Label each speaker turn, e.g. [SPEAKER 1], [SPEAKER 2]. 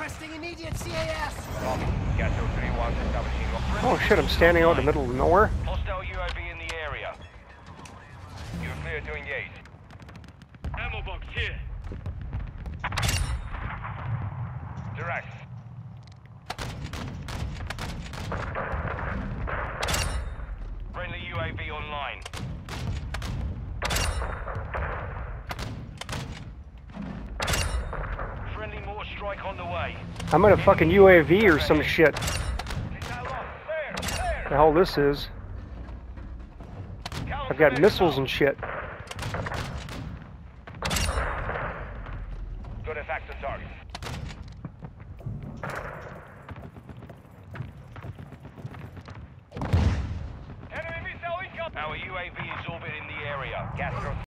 [SPEAKER 1] Requesting immediate CAS.
[SPEAKER 2] Oh shit, I'm standing out in the middle of nowhere.
[SPEAKER 3] Hostile UAV in the area. You're clear to engage. Ammo box here. Taraq. Friendly UAV online. Friendly mortar strike on the way.
[SPEAKER 2] I'm in a fucking UAV or some shit. The hell this is. I've got missiles and shit.
[SPEAKER 3] Good effect on target. Enemy missile incoming. Our UAV is orbiting the area. Gas